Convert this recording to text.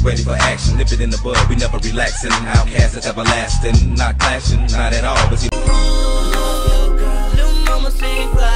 ready for action. Nip it in the bud, we never relaxing. Outcast that's everlasting, not clashing, not at all. But see, New mama sing